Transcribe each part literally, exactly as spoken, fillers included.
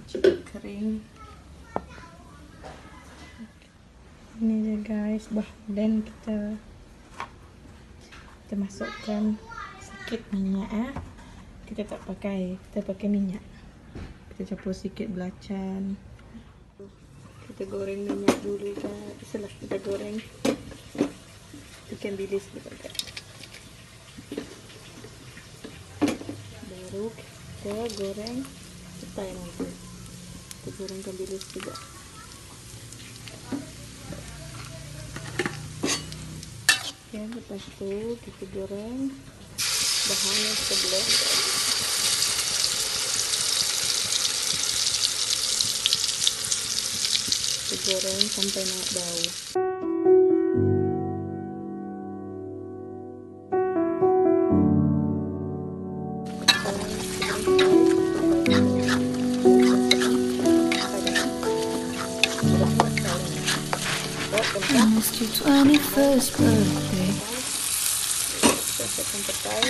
cuci kering. Ini dia guys, bahan kita kita masukkan sikit minyak eh. Kita tak pakai, kita pakai minyak. Kita campur sikit belacan. Kita goreng minyak dulu guys. Setelah kita goreng ikan bilis kita pakai. Baru kita goreng petai nanti. Kita goreng ikan bilis juga. Ya, lepas tu kita goreng bahan yang sebelum. Kita goreng sampai naik bau. It's your twenty-first birthday. Masukkan petai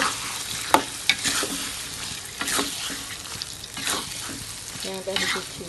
yang dah dicuci.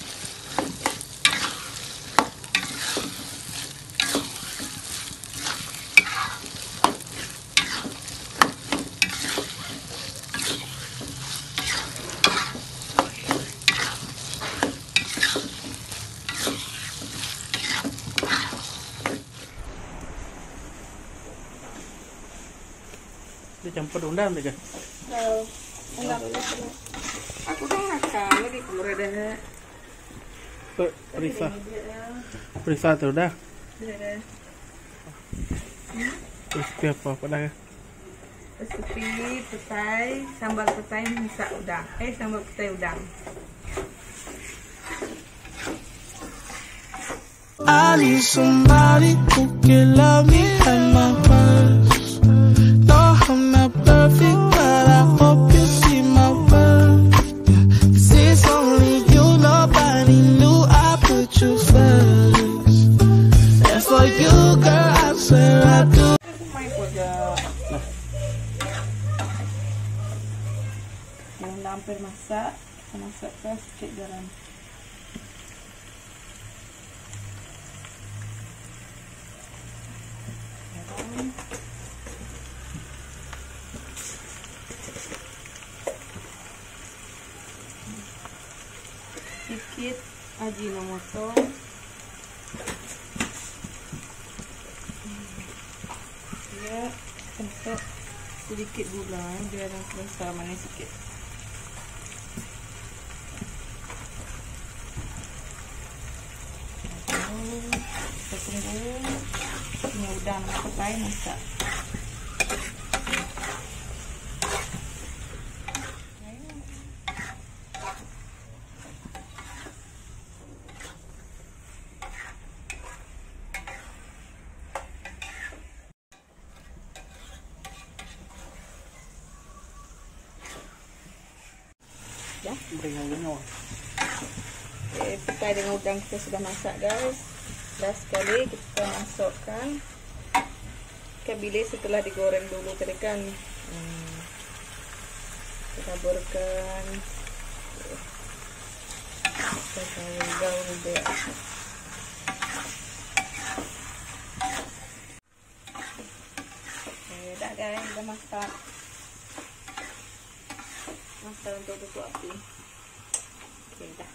Dia campur undang dia kan? Oh, enggak boleh. Aku dah makan lagi keluar dah. Perisa. Perisa tu dah. Dah. Resipi apa? Apa dah? Resipi petai, sambal petai masak udang. Eh, sambal petai udang. I need somebody who can love me at my worst. No, I'm not perfect, but I hope you see my worth. Cause it's only you, nobody knew I put you first. And for you, girl, I swear I do. Yang dah hampir masak, kita masukkan sikit garam. Garam. Sikit ajinomoto. Ya, untuk sedikit gula biar rasa manis sikit. Kita tunggu ini udang petai masak. Ya, beri airnya. Okay, petai dengan udang kita sudah masak guys. Last sekali kita masukkan ikan bilis setelah digoreng dulu tadi kan. Hmm. Kita taburkan. Kita gaul dia. Okay, dah guys, dah masak. Masak untuk tutup api. Okay, dah.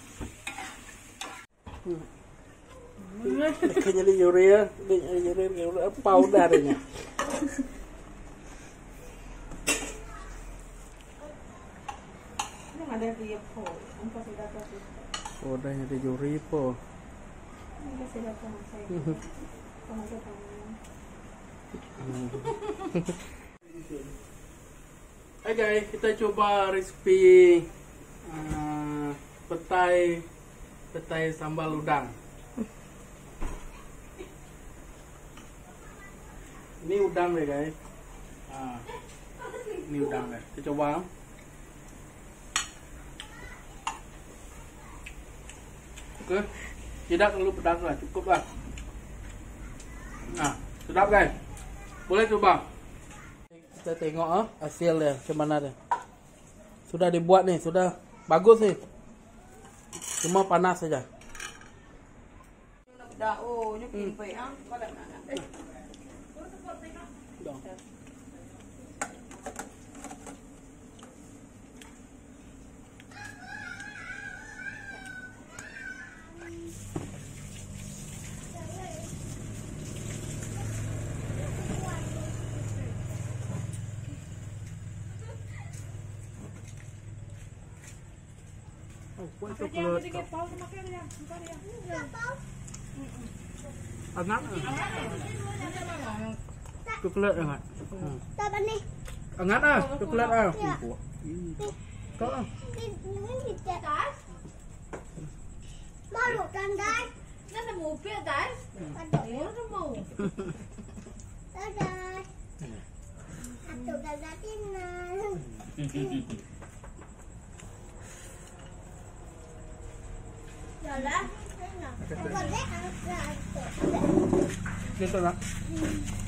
Hmm. Kayaknya dia juri ya, dia juri apa powder nya. Ini ada dia po, angka sudah kasih. Oh, dah ada juri po. Angka sudah kasih. Kamu tahu. Hai guys, kita coba resipi uh, petai petai sambal udang. Ini udang deh guys. Ah, ini udang deh. Kita coba. Oke, tidak terlalu pedas lah, cukup lah. Nah, sedap guys. Boleh coba. Kita tengok ah hasil dia macam mana dia. Sudah dibuat nih, sudah bagus nih. Cuma panas saja. Oh, nyokin pa yan. Wala na. Oh, kuih coklat. Angat. Coklat angat. Tao ni. Angat ah, coklat ah. Kau ah. Ini kita guys. Mau lukan guys. Nó là mù phía guys. Ủa nó mù. Đó guys. Aku gak tinggal. Rồi đó. Còn đấy ăn. Kita nak.